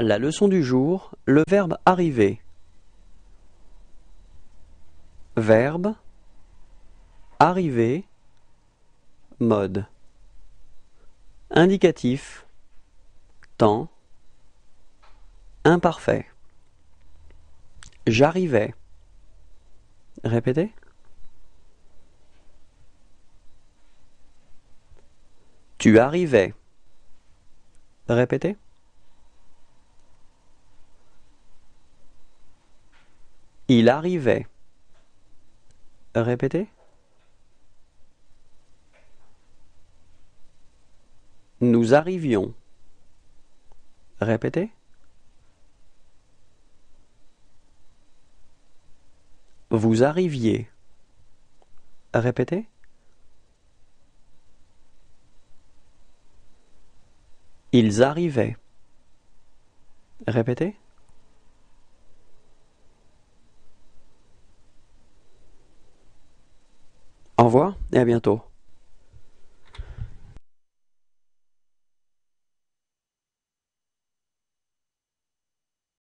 La leçon du jour, le verbe arriver. Verbe, arriver, mode. Indicatif, temps, imparfait. J'arrivais. Répétez. Tu arrivais. Répétez. Il arrivait. Répétez. Nous arrivions. Répétez. Vous arriviez. Répétez. Ils arrivaient. Répétez. Au revoir et à bientôt.